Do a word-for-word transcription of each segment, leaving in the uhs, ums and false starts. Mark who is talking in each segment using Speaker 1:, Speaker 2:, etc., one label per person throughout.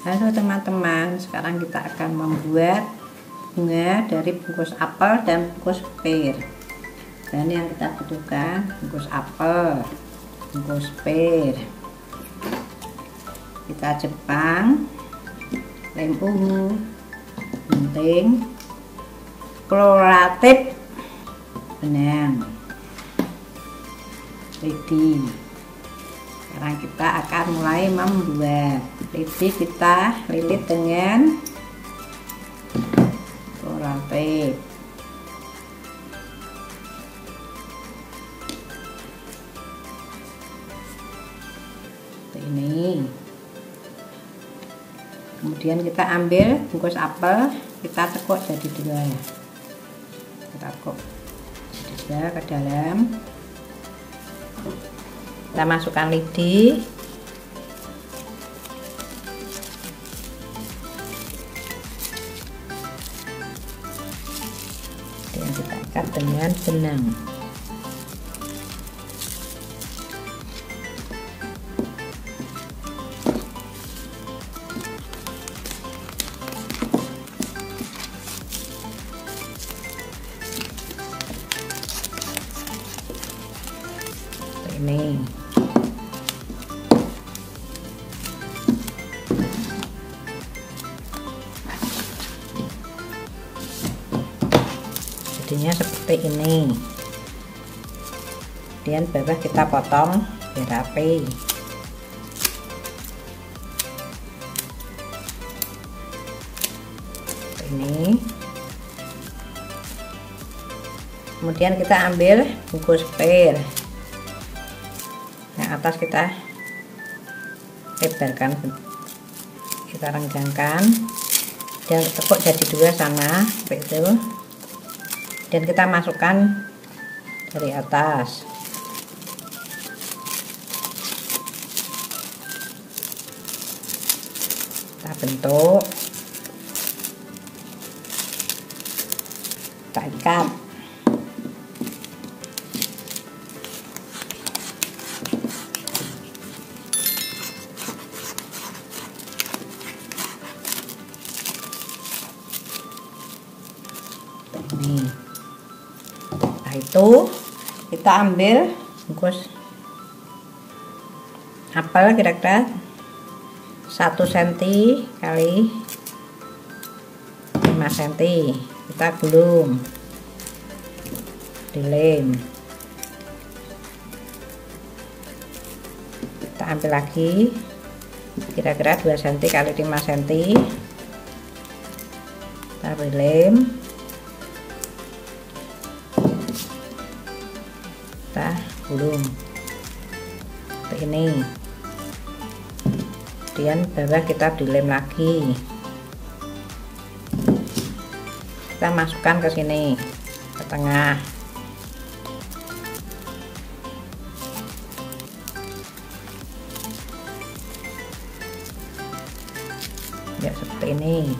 Speaker 1: Halo teman-teman, sekarang kita akan membuat bunga dari bungkus apel dan bungkus pir. Dan yang kita butuhkan bungkus apel, bungkus pir, kita jepang, lem ungu, gunting, kloratif, benang, lidi. Sekarang kita akan mulai membuat. Lidi kita lilit dengan kloratif. Seperti ini. Kemudian kita ambil bungkus apel, kita tekuk jadi dua. Kita tekuk jadi dua ke dalam. Kita masukkan lidi. Dan kita ikat dengan benang. Ini jadinya seperti ini. Kemudian bawah kita potong biar rapi. Ini kemudian kita ambil bungkus pir. Yang atas kita lebarkan, kita renggangkan dan tekuk jadi dua sama seperti itu, dan kita masukkan dari atas. Kita bentuk, kita ikat. Nih. Nah itu kita ambil bungkus apel kira-kira satu senti kali lima senti, kita gulung, dilem. Kita ambil lagi kira-kira dua senti kali lima senti, kita lem. Kita gulung seperti ini. Kemudian bawah kita dilem lagi. Kita masukkan ke sini, ke tengah. Ya seperti ini.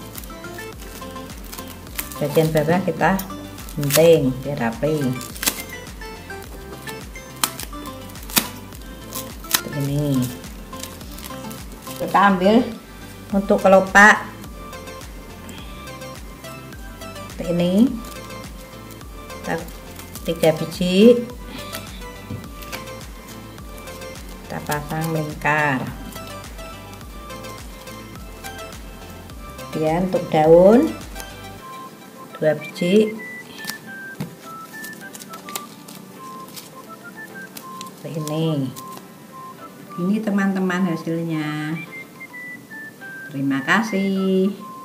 Speaker 1: Bagian bawah kita gunting biar rapi. Ini kita ambil untuk kelopak seperti ini, kita tiga biji, kita pasang melingkar. Kemudian untuk daun dua biji seperti ini. Ini teman-teman hasilnya. Terima kasih.